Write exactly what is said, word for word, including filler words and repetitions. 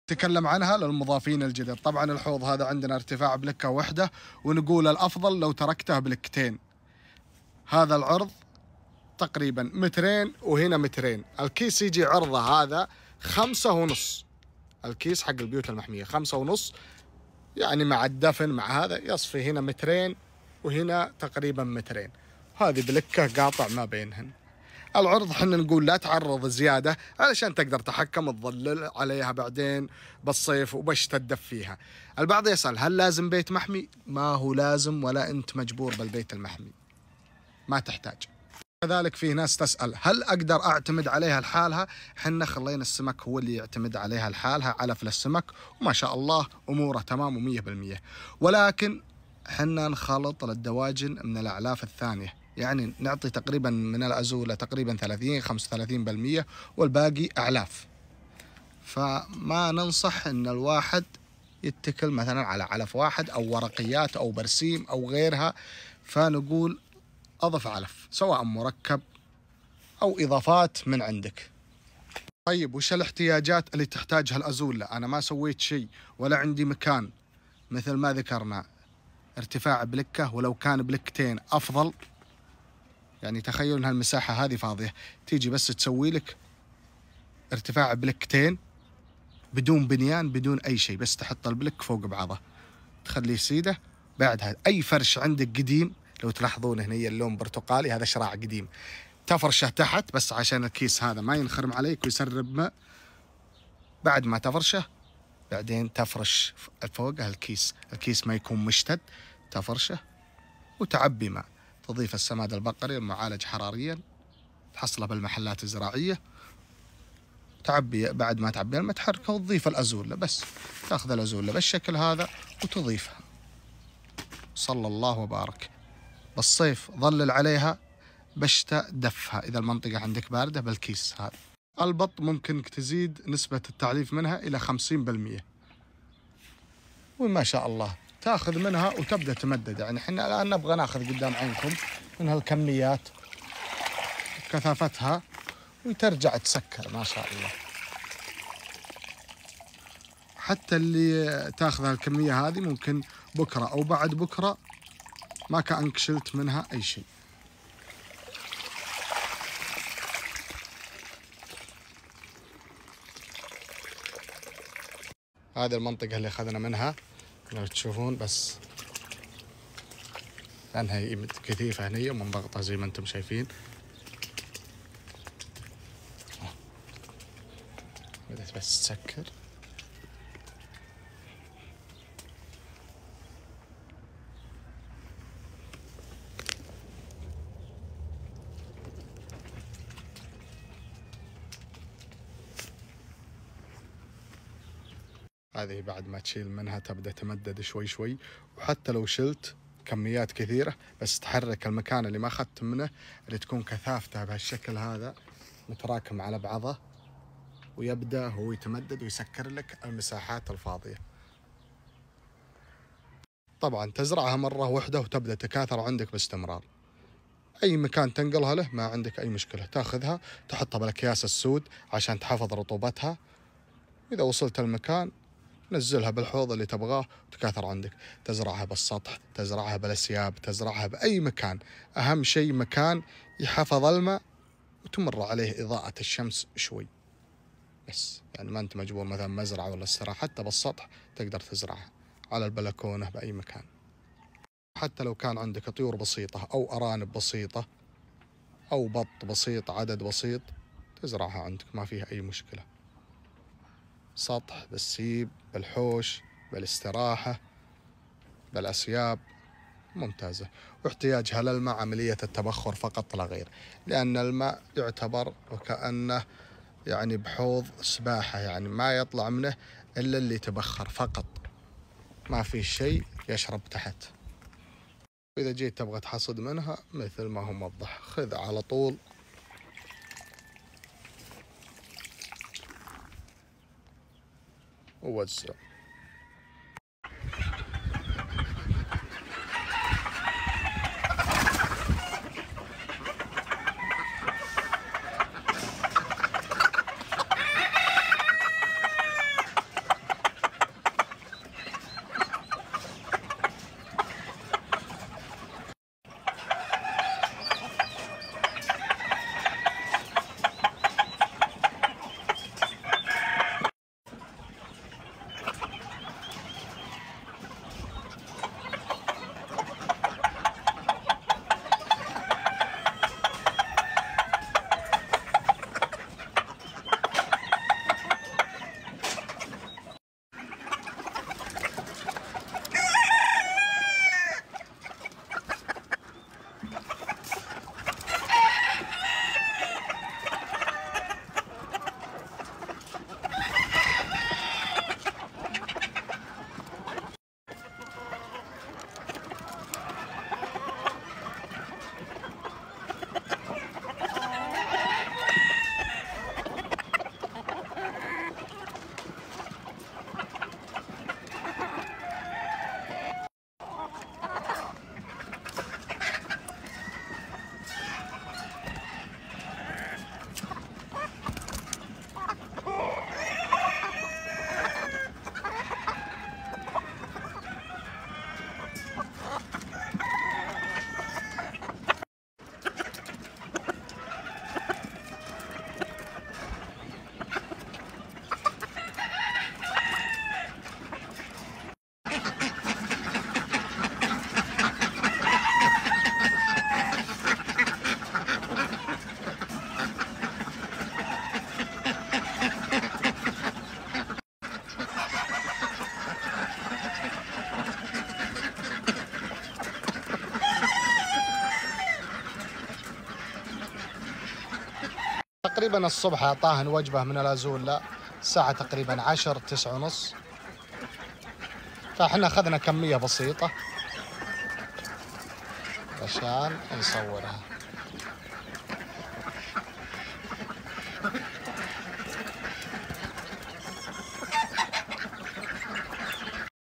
تكلم عنها للمضافين الجدد. طبعا الحوض هذا عندنا ارتفاع بلكة واحدة، ونقول الأفضل لو تركته بلكتين. هذا العرض تقريبا مترين وهنا مترين. الكيس يجي عرضه هذا خمسة ونص، الكيس حق البيوت المحمية خمسة ونص، يعني مع الدفن مع هذا يصفي هنا مترين وهنا تقريبا مترين. هذه بلكة قاطع ما بينهن. العرض حنا نقول لا تعرض زيادة علشان تقدر تحكم تظلل عليها بعدين بالصيف وبش تدف فيها. البعض يسأل هل لازم بيت محمي؟ ما هو لازم ولا أنت مجبور بالبيت المحمي، ما تحتاج. كذلك في ناس تسأل هل أقدر أعتمد عليها لحالها؟ حنا خلينا السمك هو اللي يعتمد عليها لحالها، علف للسمك وما شاء الله أموره تمام ومية بالمية. ولكن حنا نخلط للدواجن من الأعلاف الثانية، يعني نعطي تقريبا من الأزولة تقريبا ثلاثين خمسة وثلاثين بالمية والباقي أعلاف. فما ننصح أن الواحد يتكل مثلا على علف واحد أو ورقيات أو برسيم أو غيرها، فنقول أضف علف سواء مركب أو إضافات من عندك. طيب وش الاحتياجات اللي تحتاجها الأزولة؟ أنا ما سويت شيء ولا عندي مكان مثل ما ذكرنا، ارتفاع بلكة ولو كان بلكتين أفضل. يعني تخيل أن هالمساحة هذه فاضية، تيجي بس تسوي لك ارتفاع بلكتين بدون بنيان بدون أي شيء، بس تحط البلك فوق بعضه تخليه سيدة. بعدها أي فرش عندك قديم، لو تلاحظون هنا اللون برتقالي هذا شراع قديم، تفرشه تحت بس عشان الكيس هذا ما ينخرم عليك ويسرب ماء. بعد ما تفرشه بعدين تفرش فوقه الكيس، الكيس ما يكون مشتد، تفرشه وتعبي ماء. تضيف السماد البقري المعالج حراريا، تحصله بالمحلات الزراعية، تعبي. بعد ما تعبي الماء تحركه وتضيف الأزولة، بس تاخذ الأزولة بالشكل هذا وتضيفها. صلى الله وبارك. بالصيف ظلل عليها، بشتاء دفها إذا المنطقة عندك باردة بالكيس هذا. البط ممكن تزيد نسبة التعليف منها إلى خمسين بالمية، وما شاء الله تاخذ منها وتبدأ تمدد. يعني احنا الآن نبغى ناخذ قدام عينكم من هالكميات كثافتها وترجع تسكر ما شاء الله. حتى اللي تاخذ هالكمية هذه ممكن بكرة أو بعد بكرة ما كأنك شلت منها أي شيء. هذه المنطقة اللي أخذنا منها لو تشوفون، بس لأنها كثيفة هنية ومنضغطة زي ما أنتم شايفين. بدأت بس تسكر. هذه بعد ما تشيل منها تبدأ تمدد شوي شوي، وحتى لو شلت كميات كثيرة بس تحرك المكان اللي ما أخذت منه، اللي تكون كثافته بهالشكل هذا متراكم على بعضه، ويبدأ هو يتمدد ويسكر لك المساحات الفاضية. طبعا تزرعها مرة واحدة وتبدأ تكاثر عندك باستمرار. أي مكان تنقلها له ما عندك أي مشكلة، تاخذها تحطها بالأكياس السود عشان تحافظ رطوبتها. إذا وصلت المكان نزلها بالحوض اللي تبغاه وتكاثر عندك. تزرعها بالسطح، تزرعها بالأسياب، تزرعها بأي مكان، أهم شيء مكان يحفظ الماء وتمر عليه إضاءة الشمس شوي بس. يعني ما أنت مجبور مثلا مزرعة ولا استراحة، حتى بالسطح تقدر تزرعها، على البلكونة بأي مكان. حتى لو كان عندك طيور بسيطة أو أرانب بسيطة أو بط بسيط عدد بسيط، تزرعها عندك ما فيها أي مشكلة. سطح، بالسيب، بالحوش، بالاستراحة، بالأسياب، ممتازة. واحتياجها للماء عملية التبخر فقط لا غير، لأن الماء يعتبر وكأنه يعني بحوض سباحة، يعني ما يطلع منه إلا اللي تبخر فقط، ما في شيء يشرب تحت. وإذا جيت تبغى تحصد منها مثل ما هو موضح، خذ على طول ووزع. تقريبا الصبح أعطاهن وجبة من الازول، لا الساعة تقريبا عشر تسعة ونص، فاحنا أخذنا كمية بسيطة عشان نصورها.